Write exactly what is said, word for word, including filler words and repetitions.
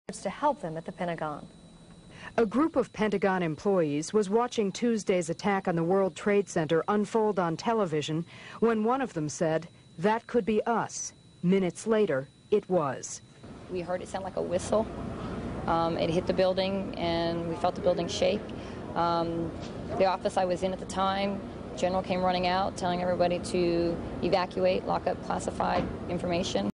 to help them at the Pentagon. A group of Pentagon employees was watching Tuesday's attack on the World Trade Center unfold on television when one of them said, "That could be us." Minutes later, it was. We heard it sound like a whistle. Um, it hit the building, and we felt the building shake. Um, the office I was in at the time, General came running out, telling everybody to evacuate, lock up classified information.